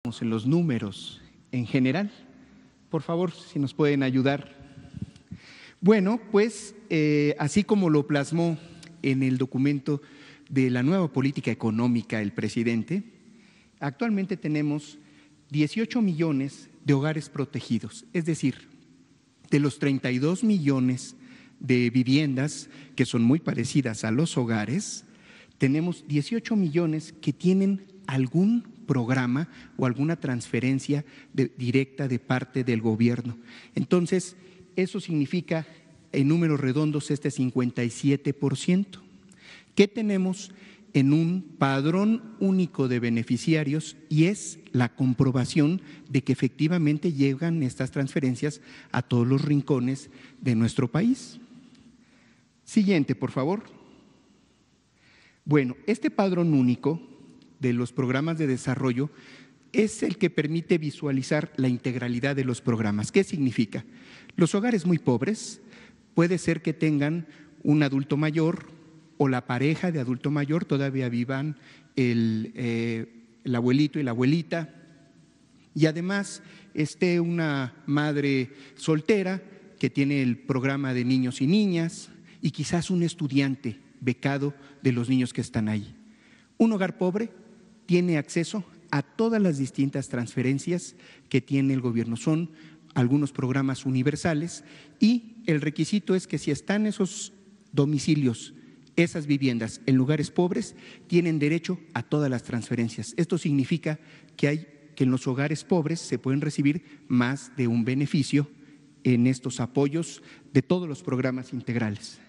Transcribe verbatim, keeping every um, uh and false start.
en los números en general. Por favor, si nos pueden ayudar. Bueno, pues eh, así como lo plasmó en el documento de la nueva política económica el presidente, actualmente tenemos dieciocho millones de hogares protegidos, es decir, de los treinta y dos millones de viviendas que son muy parecidas a los hogares, tenemos dieciocho millones que tienen algún programa o alguna transferencia de, directa de parte del gobierno. Entonces, eso significa en números redondos este cincuenta y siete por ciento. ¿Qué tenemos en un padrón único de beneficiarios? Y es la comprobación de que efectivamente llegan estas transferencias a todos los rincones de nuestro país. Siguiente, por favor. Bueno, este padrón único de los programas de desarrollo es el que permite visualizar la integralidad de los programas. ¿Qué significa? Los hogares muy pobres puede ser que tengan un adulto mayor o la pareja de adulto mayor, todavía vivan el, eh, el abuelito y la abuelita, y además esté una madre soltera que tiene el programa de niños y niñas y quizás un estudiante becado de los niños que están ahí. Un hogar pobre tiene acceso a todas las distintas transferencias que tiene el gobierno. Son algunos programas universales y el requisito es que si están esos domicilios, esas viviendas en lugares pobres, tienen derecho a todas las transferencias. Esto significa que hay que en los hogares pobres se pueden recibir más de un beneficio en estos apoyos de todos los programas integrales.